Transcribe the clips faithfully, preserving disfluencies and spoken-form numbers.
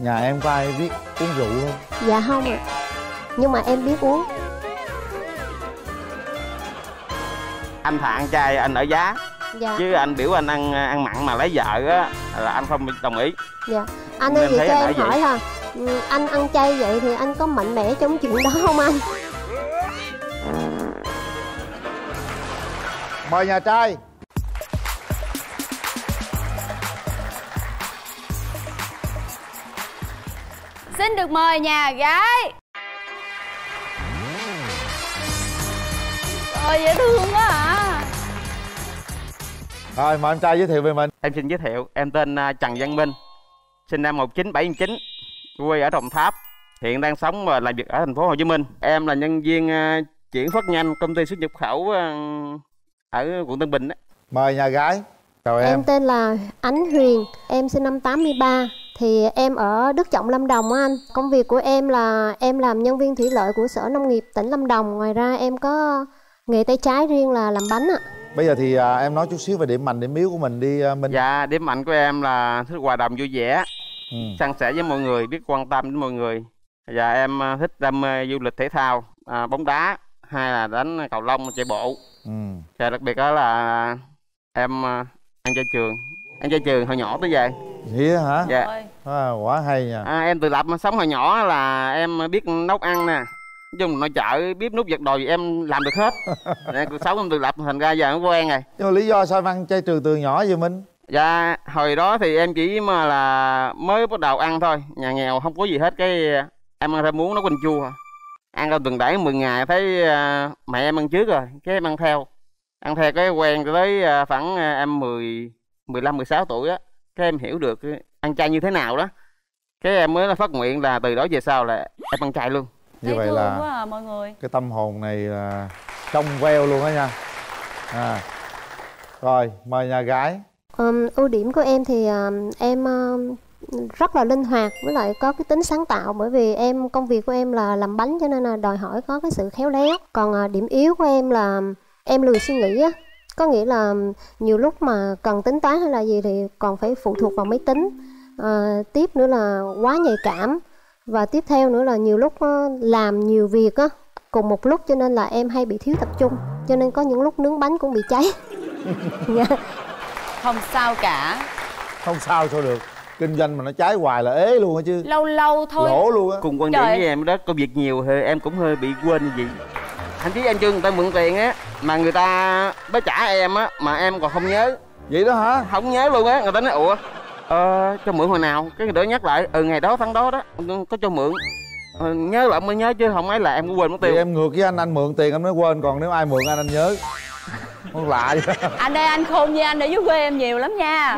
Nhà em có ai biết uống rượu không? Dạ không ạ. Nhưng mà em biết uống. Anh thà ăn chay anh ở giá. Dạ. Chứ anh biểu anh ăn ăn mặn mà lấy vợ á là anh không đồng ý. Dạ. Anh ơi, vậy cho em hỏi là anh ăn chay vậy thì anh có mạnh mẽ trong chuyện đó không anh? Mời nhà trai. Xin được mời nhà gái. Ôi dễ thương quá à. Rồi mời em trai giới thiệu về mình. Em xin giới thiệu, em tên Trần Văn Minh, sinh năm một nghìn chín trăm bảy mươi chín, quê ở Đồng Tháp, hiện đang sống và làm việc ở thành phố Hồ Chí Minh. Em là nhân viên chuyển phát nhanh công ty xuất nhập khẩu ở quận Tân Bình đó. Mời nhà gái. Chào em. Em tên là Ánh Huyền, em sinh năm tám mươi ba. Thì em ở Đức Trọng, Lâm Đồng á anh. Công việc của em là em làm nhân viên thủy lợi của Sở Nông nghiệp tỉnh Lâm Đồng. Ngoài ra em có nghề tay trái riêng là làm bánh ạ. Bây giờ thì à, em nói chút xíu về điểm mạnh, điểm yếu của mình đi Minh. Dạ, điểm mạnh của em là thích hòa đồng vui vẻ, ừ. san sẻ với mọi người, biết quan tâm đến mọi người. Và em thích đam mê du lịch thể thao, à, bóng đá, hay là đánh cầu lông, chạy bộ. ừ. Và đặc biệt đó là em ăn chay trường. Ăn chay trường hồi nhỏ tới giờ. Vậy hả? Dạ. À, quá hay nha. À, em tự lập mà sống hồi nhỏ là em biết nấu ăn nè. Nói chung nội chợ biết nút giặt đồ gì em làm được hết. Nên cuộc sống em tự lập thành ra giờ nó quen rồi. Nhưng mà lý do sao em ăn chay trường từ nhỏ vậy Minh? Dạ, hồi đó thì em chỉ mà là mới bắt đầu ăn thôi. Nhà nghèo không có gì hết, cái em ăn ra muốn nấu canh chua. Ăn đâu từng đẩy mười ngày thấy uh, mẹ em ăn trước rồi, cái em ăn theo. Ăn theo cái quen tới uh, khoảng uh, em mười, mười lăm, mười sáu tuổi á. Cái em hiểu được ăn chay như thế nào đó. Cái em mới phát nguyện là từ đó về sau là em ăn chay luôn. Như vậy là quá à, mọi người. Cái tâm hồn này là trong veo luôn á nha. À. Rồi, mời nhà gái. Um, ưu điểm của em thì uh, em uh, rất là linh hoạt, với lại có cái tính sáng tạo. Bởi vì em công việc của em là làm bánh cho nên là đòi hỏi có cái sự khéo léo. Còn uh, điểm yếu của em là em lười suy nghĩ á. Có nghĩa là nhiều lúc mà cần tính toán hay là gì thì còn phải phụ thuộc vào máy tính. À, tiếp nữa là quá nhạy cảm. Và tiếp theo nữa là nhiều lúc làm nhiều việc á cùng một lúc cho nên là em hay bị thiếu tập trung. Cho nên có những lúc nướng bánh cũng bị cháy. Không sao cả. Không sao sao được. Kinh doanh mà nó cháy hoài là ế luôn á chứ. Lâu lâu thôi. Lỗ luôn á. Cùng quan điểm với em đó, công việc nhiều thì em cũng hơi bị quên gì. Anh chứ anh chưa người ta mượn tiền á, mà người ta mới trả em á, mà em còn không nhớ. Vậy đó hả? Không nhớ luôn á, người ta nói ủa ờ, cho mượn hồi nào, cái người đó nhắc lại ừ ngày đó tháng đó đó có cho mượn. Ờ, nhớ lại mới nhớ chứ không ấy là em cũng quên mất tiêu. Thì em ngược với anh, anh mượn tiền em nói quên, còn nếu ai mượn anh anh nhớ. Không lạ vậy. Anh đây anh khôn với anh ở dưới quê em nhiều lắm nha.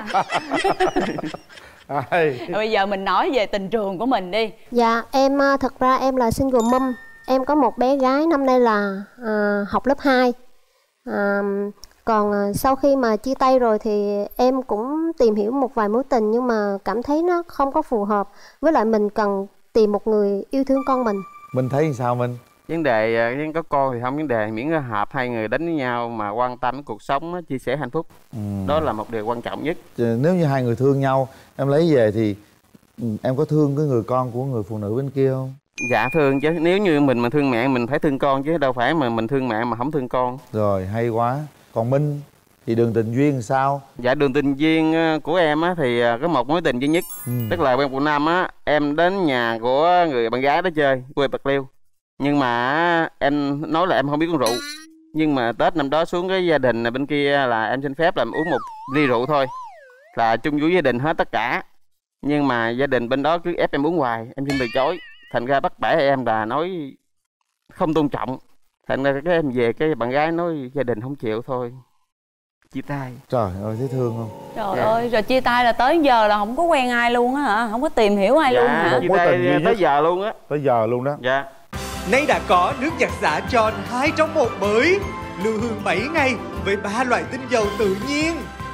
Bây giờ mình nói về tình trường của mình đi. Dạ em thật ra em là single mom. Em có một bé gái năm nay là à, học lớp hai. à, Còn à, sau khi mà chia tay rồi thì em cũng tìm hiểu một vài mối tình, nhưng mà cảm thấy nó không có phù hợp. Với lại mình cần tìm một người yêu thương con mình. Mình thấy sao mình? Vấn đề có con thì không vấn đề, miễn là hợp hai người đến với nhau mà quan tâm cuộc sống, chia sẻ hạnh phúc. ừ. Đó là một điều quan trọng nhất. Nếu như hai người thương nhau, em lấy về thì em có thương cái người con của người phụ nữ bên kia không? Dạ thương chứ, nếu như mình mà thương mẹ mình phải thương con chứ đâu phải mà mình thương mẹ mà không thương con. Rồi, hay quá. Còn Minh thì đường tình duyên sao? Dạ đường tình duyên của em á thì có một mối tình duy nhất. ừ. Tức là bên quận Nam á, em đến nhà của người bạn gái đó chơi, quê Bạc Liêu. Nhưng mà em nói là em không biết uống rượu. Nhưng mà Tết năm đó xuống cái gia đình bên kia là em xin phép là em uống một ly rượu thôi, là chung vui gia đình hết tất cả. Nhưng mà gia đình bên đó cứ ép em uống hoài, em xin từ chối. Thành ra bắt bẻ em là nói không tôn trọng. Thành ra cái em về cái bạn gái nói gia đình không chịu thôi, chia tay. Trời ơi thấy thương không? Trời dạ. ơi, rồi chia tay là tới giờ là không có quen ai luôn á hả? Không có tìm hiểu ai dạ, luôn hả? Chia tay tới giờ luôn á. Tới giờ luôn đó. Dạ. Nay đã có nước giặt xả John hai trong một mới, lưu hương bảy ngày với ba loại tinh dầu tự nhiên.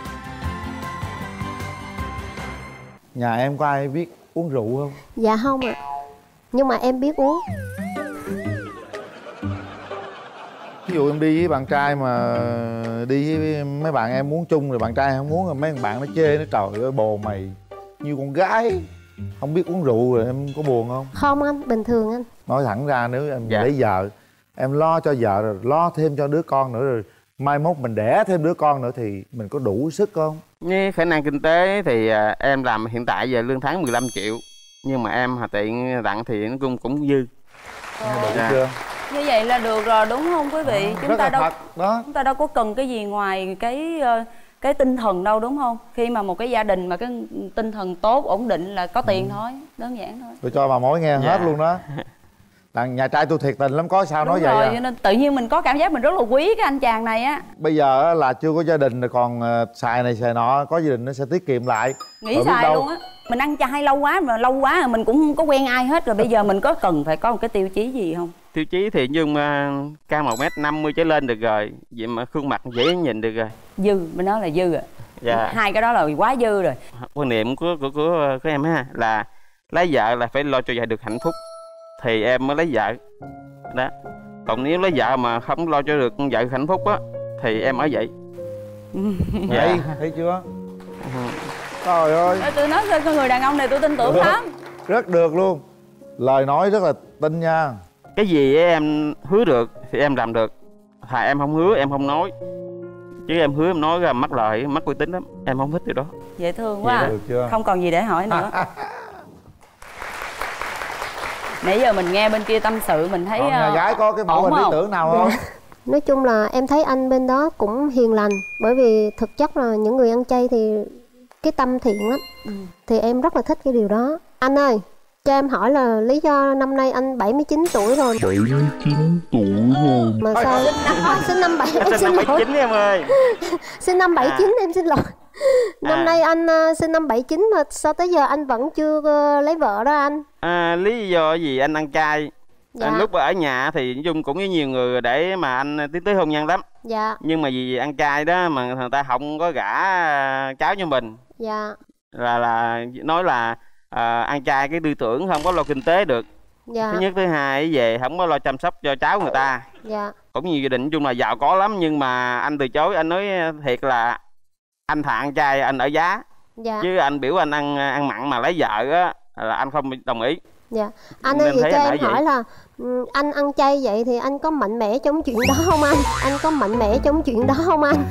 Nhà em có ai biết uống rượu không? Dạ không ạ. Nhưng mà em biết uống. Ví dụ em đi với bạn trai mà đi với mấy bạn em muốn chung rồi bạn trai không muốn, rồi mấy bạn nó chê nó trời ơi bồ mày như con gái. không biết uống rượu rồi em có buồn không? Không anh, bình thường anh. Nói thẳng ra nếu em Dạ. lấy vợ, em lo cho vợ rồi lo thêm cho đứa con nữa, rồi mai mốt mình đẻ thêm đứa con nữa thì mình có đủ sức không? Với khả năng kinh tế thì à, em làm hiện tại giờ lương tháng mười lăm triệu. Nhưng mà em hà tiện tặng thì nó cũng cũng dư. Nghe đủ Dạ. chưa? Như vậy là được rồi đúng không quý vị? À, chúng rất ta là đâu thật đó. chúng ta đâu có cần cái gì ngoài cái ờ, cái tinh thần đâu đúng không? Khi mà một cái gia đình mà cái tinh thần tốt ổn định là có tiền thôi, đơn giản thôi. Tôi cho bà mối nghe Dạ. hết luôn đó. Đàn nhà trai tôi thiệt tình lắm, có sao Đúng nói rồi, vậy cho à. nên tự nhiên mình có cảm giác mình rất là quý cái anh chàng này á. Bây giờ á, là chưa có gia đình rồi còn ờ, xài này xài nọ, có gia đình nó sẽ tiết kiệm lại. Nghĩ Rồi biết xài đâu- luôn á. Mình ăn chay lâu quá mà lâu quá rồi mình cũng không có quen ai hết rồi, bây giờ mình có cần phải có một cái tiêu chí gì không? Tiêu chí thì Dung uh, cao một mét năm mươi trở lên được rồi. Vậy mà khuôn mặt dễ nhìn được rồi. Dư, mình nói là dư rồi. Dạ. Hai cái đó là quá dư rồi. Quan niệm của của của, của em ha là lấy vợ là phải lo cho vợ được hạnh phúc thì em mới lấy vợ đó. Còn nếu lấy vợ mà không lo cho được vợ hạnh phúc á thì em ở vậy. Vậy thấy chưa? Trời ơi, Ê, tôi nói cái người đàn ông này tôi tin tưởng Được. lắm. rất được luôn. Lời nói rất là tin nha. Cái gì em hứa được thì em làm được. Thà em không hứa em không nói. Chứ em hứa em nói ra mất lời, mất uy tín lắm. Em không thích điều đó. Dễ thương quá Vậy à. Được chưa? Không còn gì để hỏi nữa. Nãy giờ mình nghe bên kia tâm sự mình thấy Còn nhà ờ, gái có cái mẫu ổn hình lý không? tưởng nào không? Nói chung là em thấy anh bên đó cũng hiền lành. Bởi vì thực chất là những người ăn chay thì cái tâm thiện lắm. Ừ. Thì em rất là thích cái điều đó. Anh ơi, cho em hỏi là lý do năm nay anh bảy mươi chín tuổi rồi bảy mươi chín tuổi rồi. mà sao sinh năm bảy em Sinh xin năm bảy lỗi chín em ơi. sinh năm bảy chín em xin lỗi. Năm À. nay anh uh, sinh năm bảy chín mà sao tới giờ anh vẫn chưa uh, lấy vợ đó anh? À, lý do gì anh ăn chay? Dạ. À, lúc ở nhà thì Dung cũng với nhiều người để mà anh tiến tới hôn nhân lắm. Dạ, Nhưng mà vì ăn chay đó mà người ta không có gả à, cháu cho mình. dạ, Là là nói là à, ăn chay cái tư tưởng không có lo kinh tế được. dạ, Thứ nhất, thứ hai về không có lo chăm sóc cho cháu người ta. dạ, Cũng nhiều gia đình chung là giàu có lắm nhưng mà anh từ chối. Anh nói thiệt là anh thà ăn chay anh ở giá. dạ, Chứ anh biểu anh ăn ăn mặn mà lấy vợ á là anh không đồng ý. dạ. Anh Nên ơi, vậy thấy cho anh em ở vậy. hỏi là ừ, anh ăn chay vậy thì anh có mạnh mẽ trong chuyện đó không anh? Anh có mạnh mẽ trong chuyện đó không anh?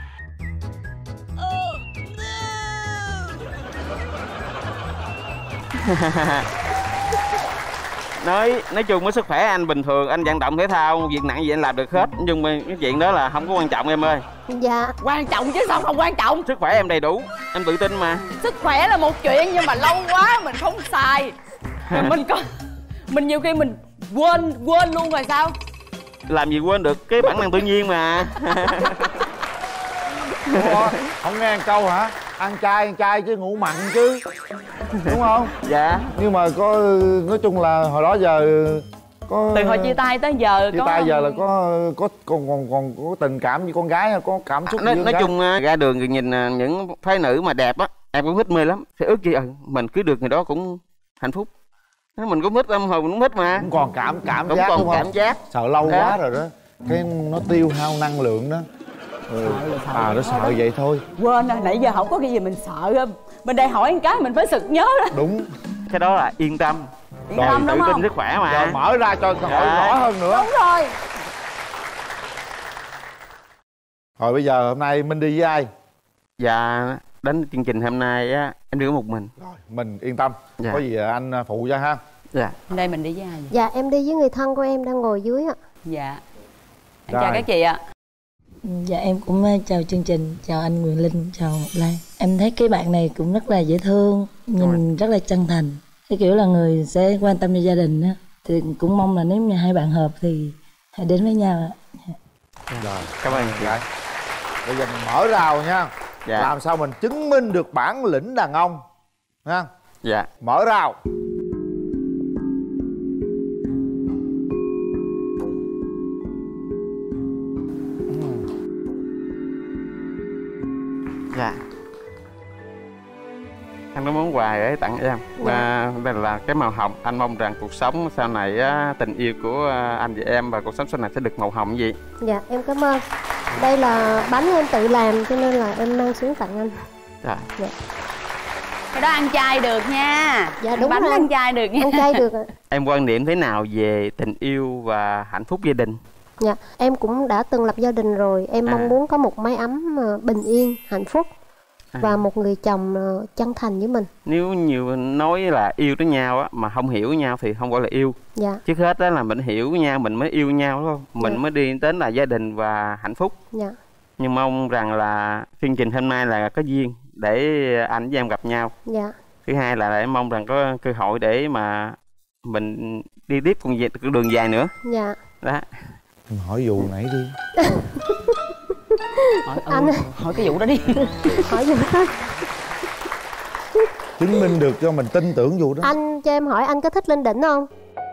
nói nói chung với sức khỏe anh bình thường, anh vận động thể thao việc nặng gì anh làm được hết, nhưng mà cái chuyện đó là không có quan trọng em ơi. Dạ, Quan trọng chứ sao không quan trọng. Sức khỏe em đầy đủ, em tự tin mà. Sức khỏe là một chuyện nhưng mà lâu quá mình không xài. Rồi mình có mình nhiều khi mình quên quên luôn rồi sao? Làm gì quên được cái bản năng tự nhiên mà. Ủa, không nghe một câu hả? Ăn chay ăn chay chứ ngủ mặn chứ, đúng không? Dạ. Nhưng mà có, nói chung là hồi đó giờ có Từ hồi chia tay tới giờ chia có tay giờ là có có còn còn còn có tình cảm với con gái, có cảm xúc nói với con nói gái. chung à, ra đường thì nhìn à, những phái nữ mà đẹp á em cũng thích mê lắm, sẽ ước gì ừ, mình cưới được người đó cũng hạnh phúc. Thế mình cũng thích, âm hồn cũng thích mà. cũng còn cảm cảm Cũng giác còn đúng không? cảm giác. Sợ lâu Đó. quá rồi đó, cái nó tiêu hao năng lượng đó. Ừ. À nó sợ vậy thôi. quên rồi, nãy giờ không có cái gì mình sợ không? Mình đây hỏi một cái mình phải sực nhớ đó. Đúng. Cái đó là yên tâm. Yên tâm Tự đúng tin không? sức khỏe mà. Giờ mở ra cho hỏi Dạ. rõ hơn nữa. Đúng rồi. Rồi bây giờ hôm nay Minh đi với ai? Dạ, đến chương trình hôm nay á em đi có một mình. Rồi mình yên tâm. Dạ. Có gì anh phụ cho ha. Dạ. Hôm nay mình đi với ai vậy? dạ em đi với người thân của em đang ngồi dưới ạ. Dạ. Em Rồi. chào các chị ạ. Dạ em cũng uh, chào chương trình, chào anh Nguyễn Linh, chào Ngọc Lan. Em thấy cái bạn này cũng rất là dễ thương, nhìn rất là chân thành. Cái kiểu là người sẽ quan tâm cho gia đình á. Thì cũng mong là nếu như hai bạn hợp thì hãy đến với nhau ạ. Rồi Cảm ơn chị. Dạ. Bây giờ mình mở rào nha. Dạ. Làm sao mình chứng minh được bản lĩnh đàn ông nha. Dạ. Mở rào. Dạ. Anh có món quà để tặng em. Và đây là cái màu hồng. Anh mong rằng cuộc sống sau này á, tình yêu của anh và em và cuộc sống sau này sẽ được màu hồng gì. Dạ em cảm ơn. Đây là bánh em tự làm cho nên là em mang xuống tặng anh. Dạ. Dạ. Cái đó ăn chay được nha. Dạ đúng bánh rồi. ăn chay được nha. Ăn chay được ạ. Em quan niệm thế nào về tình yêu và hạnh phúc gia đình? Dạ, em cũng đã từng lập gia đình rồi. Em À. mong muốn có một mái ấm ờ, bình yên, hạnh phúc À. và một người chồng ờ, chân thành với mình. Nếu nhiều nói là yêu tới nhau á mà không hiểu nhau thì không gọi là yêu. Dạ, Trước hết đó là mình hiểu nhau mình mới yêu nhau, đúng không? Mình Dạ. mới đi đến là gia đình và hạnh phúc. dạ, Nhưng mong rằng là chương trình hôm nay là có duyên để anh với em gặp nhau. dạ. Thứ hai là em mong rằng có cơ hội để mà mình đi tiếp con về cái đường dài nữa. Dạ. Đó. Em hỏi vụ nãy đi. Hỏi, ừ, Anh- hỏi cái vụ đó đi. Hỏi gì đó. Chứng minh được cho mình tin tưởng vụ đó. Anh cho em hỏi anh có thích lên đỉnh không?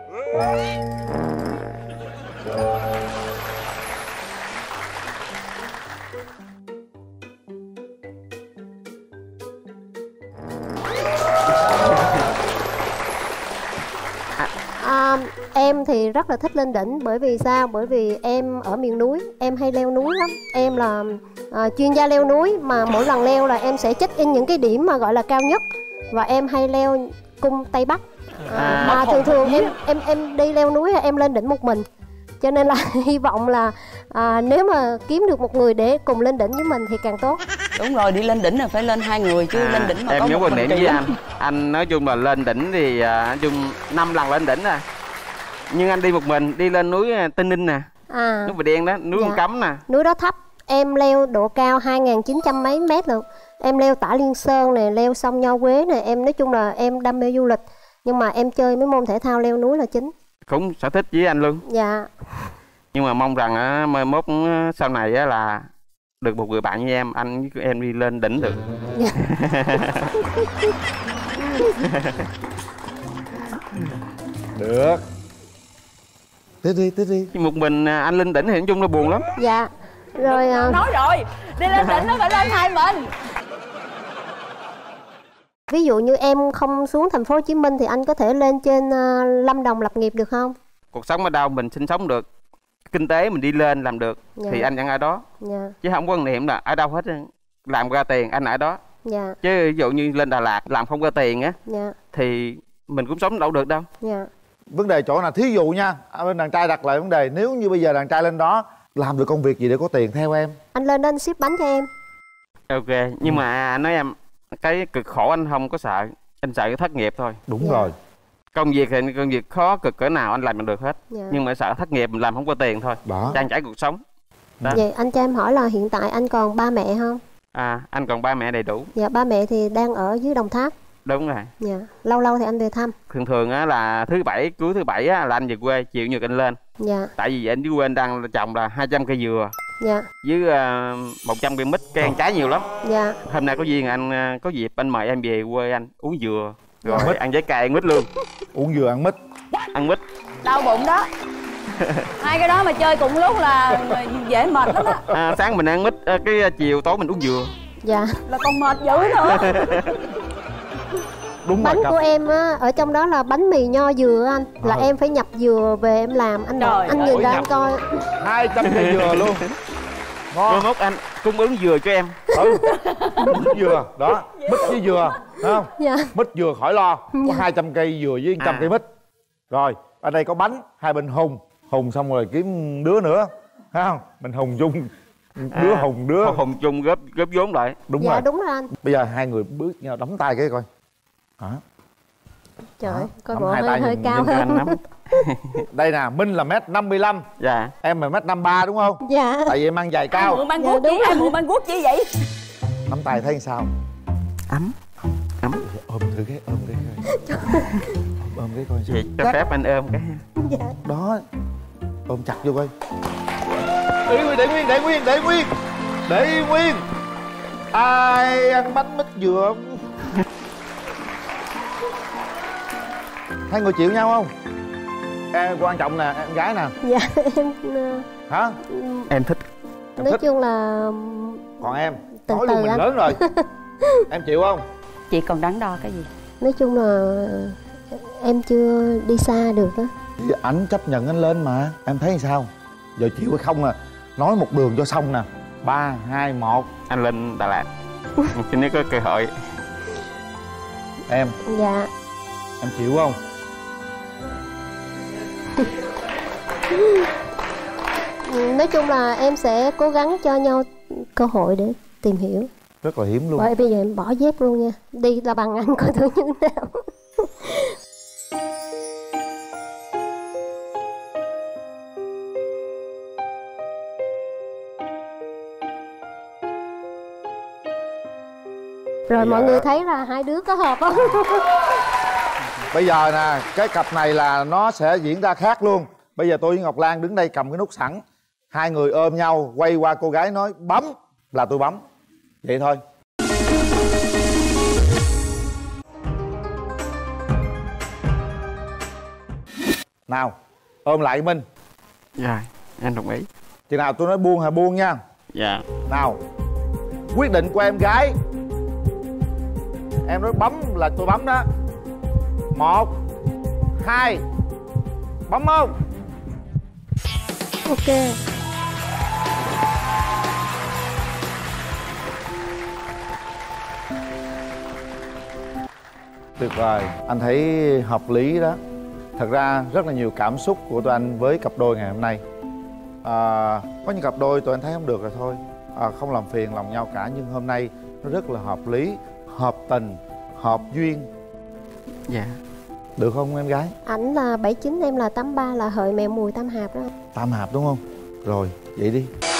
À, em thì rất là thích lên đỉnh. Bởi vì sao? Bởi vì em ở miền núi, em hay leo núi lắm. Em là à, chuyên gia leo núi. Mà mỗi lần leo là em sẽ check in những cái điểm mà gọi là cao nhất. Và em hay leo cung Tây Bắc. à, À. Mà thường thường em em em đi leo núi là em lên đỉnh một mình. Cho nên là hy vọng là à, nếu mà kiếm được một người để cùng lên đỉnh với mình thì càng tốt. Đúng rồi, đi lên đỉnh là phải lên hai người chứ À, lên đỉnh mà em có nhớ một quan mình niệm kỳ với lắm. anh. Anh nói chung là lên đỉnh thì à, nói chung năm lần lên đỉnh à. Nhưng anh đi một mình, đi lên núi à, Tây Ninh nè, À, núi Bà Đen đó, núi Dạ. Con Cấm nè. núi đó thấp. Em leo độ cao hai nghìn chín trăm mấy mét lận. Em leo Tả Liên Sơn này, leo sông Nho Quế này. Em nói chung là em đam mê du lịch. Nhưng mà em chơi mấy môn thể thao leo núi là chính. Cũng sở thích với anh luôn. Dạ. Nhưng mà mong rằng á, mai mốt á, sau này á, là được một người bạn như em, anh với em đi lên đỉnh được. Dạ. Được. Tiếp đi, tiếp đi. Nhưng một mình à, anh lên đỉnh thì nói chung là buồn lắm. Dạ. Rồi à, Nói rồi, đi lên đỉnh nó phải lên hai mình. ví dụ như em không xuống thành phố Hồ Chí Minh thì anh có thể lên trên à, Lâm Đồng lập nghiệp được không? Cuộc sống ở đâu mình sinh sống được, kinh tế mình đi lên làm được Dạ. thì anh vẫn ở đó. Dạ. Chứ không có quan niệm là ở đâu hết, làm ra tiền anh ở đó. Dạ. Chứ ví dụ như lên Đà Lạt làm không ra tiền á Dạ. thì mình cũng sống đâu được đâu. Dạ. Vấn đề chỗ nào, thí dụ nha, à, bên đàn trai đặt lại vấn đề, nếu như bây giờ đàn trai lên đó làm được công việc gì để có tiền theo em? Anh lên đó anh ship bánh cho em. Ok, nhưng mà anh nói em, cái cực khổ anh không có sợ, anh sợ cái thất nghiệp thôi. Đúng Dạ. rồi. Công việc thì công việc khó cực cỡ nào anh làm được hết. Dạ. Nhưng mà sợ thất nghiệp mình làm không có tiền thôi. Đó. Trang trải cuộc sống. Đó. Vậy anh cho em hỏi là hiện tại anh còn ba mẹ không? À, anh còn ba mẹ đầy đủ. Dạ, ba mẹ thì đang ở dưới Đồng Tháp. Đúng rồi. Dạ. Lâu lâu thì anh về thăm. Thường thường á là thứ bảy, cuối thứ bảy á là anh về quê, chiều nhật anh lên. Dạ. Tại vì anh dưới quê anh đang trồng là hai trăm cây dừa Dạ. với uh, một trăm cây mít, cây ăn trái nhiều lắm. Dạ. Hôm nay có duyên anh uh, có dịp anh mời em về quê anh uống dừa rồi Mít. ăn trái cây, ăn mít luôn. Uống dừa ăn mít. Ăn mít. Đau bụng đó. Hai cái đó mà chơi cùng lúc là dễ mệt lắm á. À, sáng mình ăn mít, à, cái chiều tối mình uống dừa. Dạ. Là còn mệt dữ nữa. Đúng Bánh rồi. của em á, ở trong đó là bánh mì nho dừa anh. Là Ừ. em phải nhập dừa về em làm. Anh Trời anh ơi, nhìn ra nhập. anh coi. hai trăm cây dừa luôn. Mai Ngon. mốt anh cung ứng dừa cho em. Ừ. Mít dừa, đó. Mít với dừa, thấy không? Dạ. Mít dừa khỏi lo. Có hai trăm cây dừa với một trăm À. cây mít. Rồi, ở đây có bánh, hai bên hùng. Hùng xong rồi kiếm đứa nữa. Thấy không? Mình hùng chung. Đứa À, hùng đứa. hùng chung góp góp vốn lại. Đúng Dạ rồi. đúng rồi anh. Bây giờ hai người bước nhau đấm tay cái coi. Hả? Trời Hả? ơi, coi Nắm bộ hai hơi, tay hơi nhìn- cao Nhìn cho anh hơn. nắm. Đây nè, Minh là mét năm mươi lăm, Dạ. em là mét năm mươi ba đúng không? Dạ. Tại vì em ăn giày Ai cao. mượn băng Dạ, guốc đúng chi? Ai mượn băng guốc chi vậy? Nắm tay thấy sao? Ấm. Ấm. Ôm thử cái, ôm cái coi. ôm, ôm cái coi sao. Vậy cho phép anh ôm cái. Dạ. Đó. Ôm chặt vô coi. Để nguyên, để nguyên, để nguyên, để nguyên. Để nguyên. Ai ăn bánh mít dừa không? Hai người chịu nhau không? Em quan trọng nè, em gái nè. Dạ em ờ, Hả? Em thích. Em nói thích. chung là Còn em, từ nói từ luôn mình anh. lớn rồi. Em chịu không? Chị còn đắn đo cái gì? nói chung là em chưa đi xa được á. Thì ảnh chấp nhận anh lên mà. Em thấy sao? Giờ chịu hay không à? Nói một đường cho xong nè. Ba, hai, một. Anh lên Đà Lạt. Khi nếu có cơ hội. Em. Dạ. Em chịu không? Nói chung là em sẽ cố gắng cho nhau cơ hội để tìm hiểu. Rất là hiếm luôn. Bởi bây giờ em bỏ dép luôn nha. Đi là bằng anh coi thử như thế nào. Rồi mọi người thấy là hai đứa có hợp không? Bây giờ nè, cái cặp này là nó sẽ diễn ra khác luôn. Bây giờ tôi với Ngọc Lan đứng đây cầm cái nút sẵn. Hai người ôm nhau, quay qua cô gái nói bấm là tôi bấm. Vậy thôi. Nào, ôm lại Minh. Dạ, em đồng ý. Chừng nào tôi nói buông hay buông nha. Dạ. Nào, quyết định của em gái. Em nói bấm là tôi bấm đó. Một, hai, bấm không? Ok. Tuyệt vời, anh thấy hợp lý đó. Thật ra rất là nhiều cảm xúc của tụi anh với cặp đôi ngày hôm nay. à, Có những cặp đôi tụi anh thấy không được rồi thôi, à, không làm phiền lòng nhau cả. Nhưng hôm nay nó rất là hợp lý, hợp tình, hợp duyên. Dạ. Được không em gái? Ảnh là bảy chín, em là tám ba, là hợi mèo mùi tam hạp đó. Tam hạp đúng không? Rồi, vậy đi.